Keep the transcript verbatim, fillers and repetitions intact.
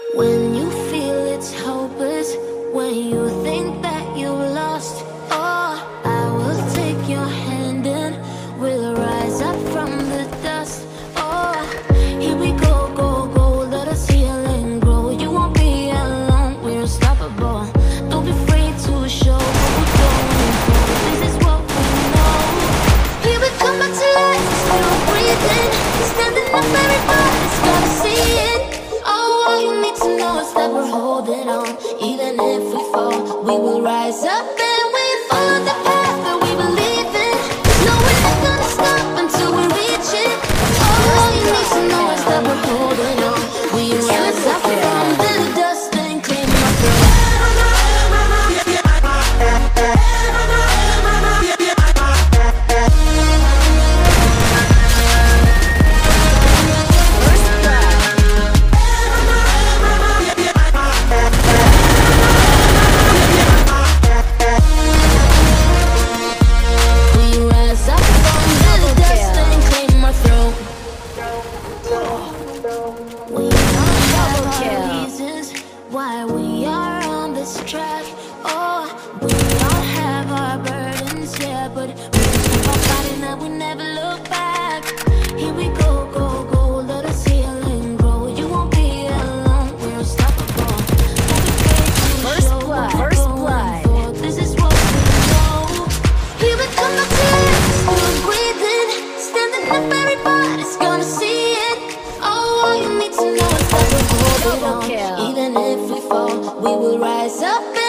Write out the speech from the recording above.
When you feel it's hopeless, when you think that you lost, oh, I will take your hand and we'll rise up from the dust. Oh, here we go, go, go, let us heal and grow. You won't be alone, we're unstoppable. Don't be afraid to show what we're going for. This is what we know. Here we come back to life, still breathing, standing up, everybody's gotta see it. Oh, all you need to know is that we're holding on. Even if we fall, we will rise up and we follow the path that we believe in. No, we're not gonna stop until we reach it. Oh, all you need to know is that we're holding on. We rise up from the dust and claim our throne. Why we are on this track. Oh, we all have our burdens, yeah, but we keep on fighting that we never look back. Here we go, go, go, let us heal and grow. You won't be alone, we're unstoppable. First blood, first blood. This is what we know. Here we come back to life, still breathing, standing up, everybody's gonna see it. Oh, all you need to know is that we're holding on. Even if we fall, we will rise up.